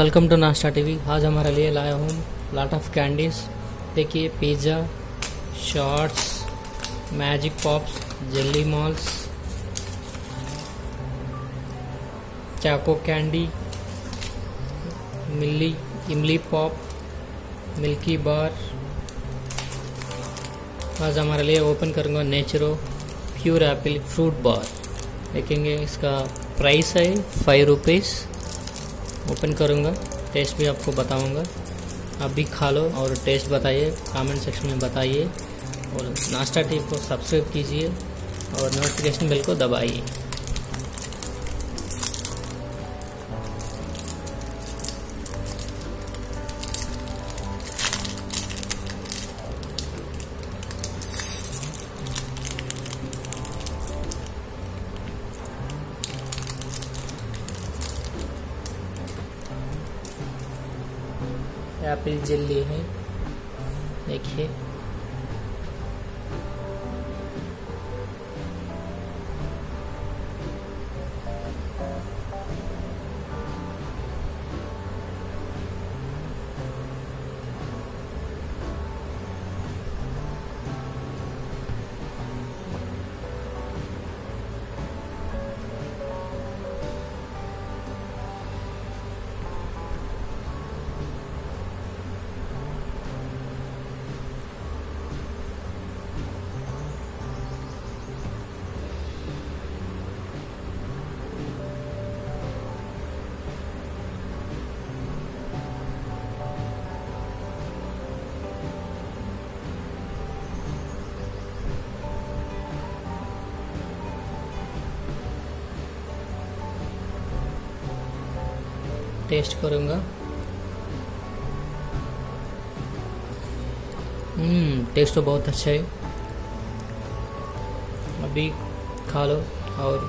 Welcome to नाश्ता TV. आज हमारे लिए लाया हूँ लॉट ऑफ कैंडीज। देखिए, pizza, shorts, magic pops, jelly malls, choco candy, imli pop, milky bar. आज हमारे लिए ओपन करूँगा Naturo pure apple fruit bar. देखेंगे, इसका प्राइस है 5 रुपीज़। ओपन करूँगा, टेस्ट भी आपको बताऊँगा। आप भी खा लो और टेस्ट बताइए, कमेंट सेक्शन में बताइए। और नाश्ता टीवी को सब्सक्राइब कीजिए और नोटिफिकेशन बेल को दबाइए। एप्पल जेली है, देखिए। टेस्ट करूँगा। टेस्ट तो बहुत अच्छा है। अभी खा लो और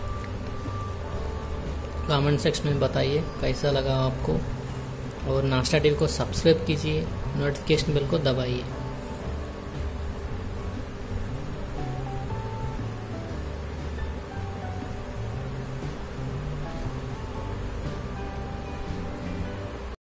कमेंट सेक्शन में बताइए कैसा लगा आपको। और नाश्ता टीवी को सब्सक्राइब कीजिए, नोटिफिकेशन बेल को दबाइए।